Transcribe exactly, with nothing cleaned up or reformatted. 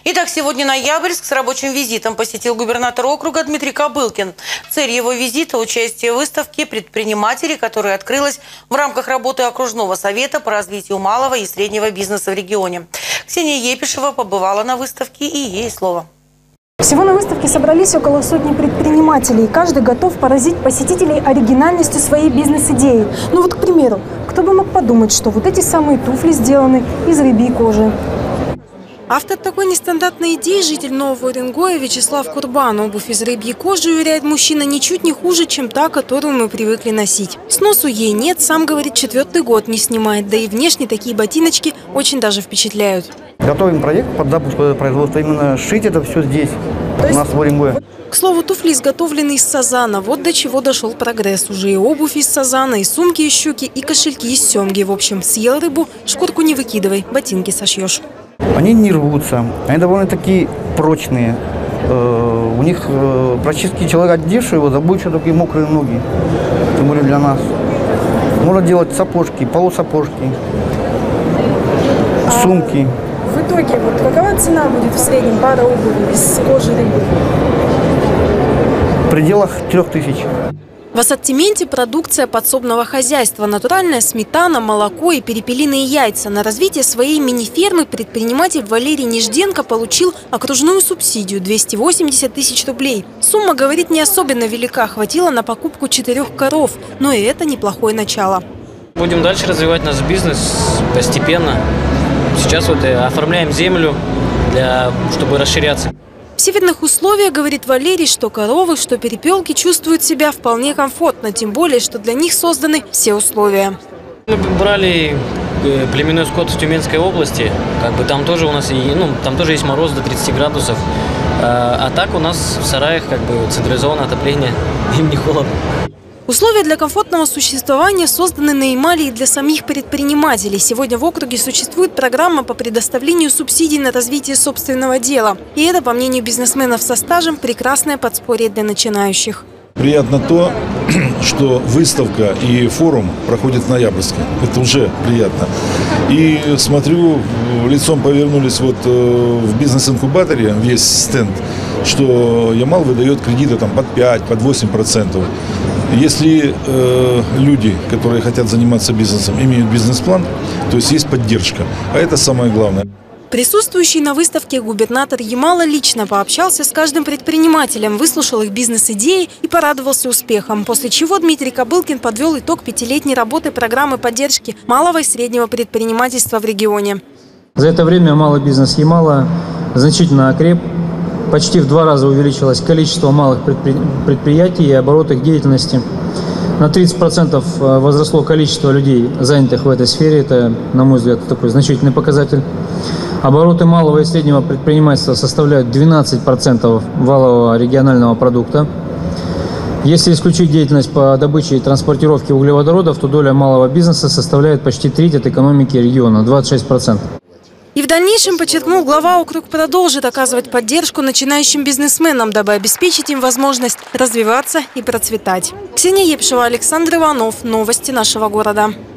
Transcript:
Итак, сегодня Ноябрьск с рабочим визитом посетил губернатор округа Дмитрий Кобылкин. Цель его визита – участие в выставке предпринимателей, которая открылась в рамках работы окружного совета по развитию малого и среднего бизнеса в регионе. Ксения Епишева побывала на выставке, и ей слово. Всего на выставке собрались около сотни предпринимателей. Каждый готов поразить посетителей оригинальностью своей бизнес-идеи. Ну вот, к примеру, кто бы мог подумать, что вот эти самые туфли сделаны из рыбьей кожи. Автор такой нестандартной идеи – житель Нового Уренгоя Вячеслав Курбан. Обувь из рыбьей кожи, уверяет мужчина, ничуть не хуже, чем та, которую мы привыкли носить. Сносу ей нет, сам говорит, четвертый год не снимает. Да и внешне такие ботиночки очень даже впечатляют. Готовим проект под запуск производства. Именно шить это все здесь, у нас в Уренгое. К слову, туфли изготовлены из сазана. Вот до чего дошел прогресс. Уже и обувь из сазана, и сумки из щуки, и кошельки из семги. В общем, съел рыбу, шкурку не выкидывай, ботинки сошьешь. Они не рвутся, они довольно-таки прочные. У них практически человек одевший его забудет такие мокрые ноги. Тем более для нас. Можно делать сапожки, полусапожки, сумки. В итоге, вот какова цена будет в среднем пара обуви из кожи рыбы? В пределах трех тысяч. В ассортименте продукция подсобного хозяйства, натуральная сметана, молоко и перепелиные яйца. На развитие своей мини-фермы предприниматель Валерий Нежденко получил окружную субсидию – двести восемьдесят тысяч рублей. Сумма, говорит, не особенно велика, хватило на покупку четырех коров, но и это неплохое начало. Будем дальше развивать наш бизнес постепенно. Сейчас вот оформляем землю, для, чтобы расширяться. В северных условиях, говорит Валерий, что коровы, что перепелки чувствуют себя вполне комфортно, тем более, что для них созданы все условия. Мы брали племенной скот в Тюменской области, как бы там тоже у нас ну, там тоже есть мороз до тридцати градусов, а так у нас в сараях как бы централизованное отопление, им не холодно. Условия для комфортного существования созданы на Ямале и для самих предпринимателей. Сегодня в округе существует программа по предоставлению субсидий на развитие собственного дела. И это, по мнению бизнесменов со стажем, прекрасное подспорье для начинающих. Приятно то, что выставка и форум проходят в Ноябрьске. Это уже приятно. И смотрю, лицом повернулись вот в бизнес-инкубаторе весь стенд, что Ямал выдает кредиты там под пять, под восемь процентов. Если э, люди, которые хотят заниматься бизнесом, имеют бизнес-план, то есть есть поддержка. А это самое главное. Присутствующий на выставке губернатор Ямала лично пообщался с каждым предпринимателем, выслушал их бизнес-идеи и порадовался успехом. После чего Дмитрий Кобылкин подвел итог пятилетней работы программы поддержки малого и среднего предпринимательства в регионе. За это время малый бизнес Ямала значительно окреп. Почти в два раза увеличилось количество малых предприятий и оборот их деятельности. На тридцать процентов возросло количество людей, занятых в этой сфере. Это, на мой взгляд, такой значительный показатель. Обороты малого и среднего предпринимательства составляют двенадцать процентов валового регионального продукта. Если исключить деятельность по добыче и транспортировке углеводородов, то доля малого бизнеса составляет почти треть от экономики региона – двадцать шесть процентов. И в дальнейшем, подчеркнул глава, округ продолжит оказывать поддержку начинающим бизнесменам, дабы обеспечить им возможность развиваться и процветать. Ксения Епишева, Александр Иванов. Новости нашего города.